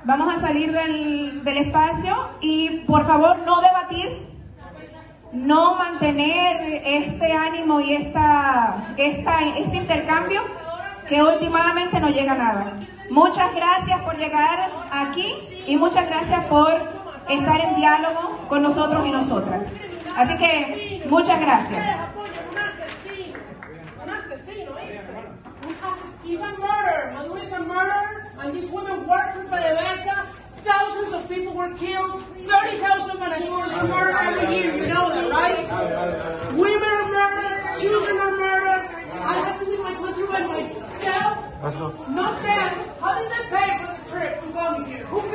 Vamos a salir del espacio y por favor no debatir, no mantener este ánimo y este intercambio que últimamente no llega a nada. Muchas gracias por llegar aquí y muchas gracias por estar en diálogo con nosotros y nosotras. Así que muchas gracias. He's a murderer. Maduro is a murderer, and these women work for PDVSA. Thousands of people were killed. 30,000 Venezuelans are murdered every year. You know that, right? Women are murdered. Children are murdered. I have to leave my country by myself. Not them. How did they pay for the trip to come here? Who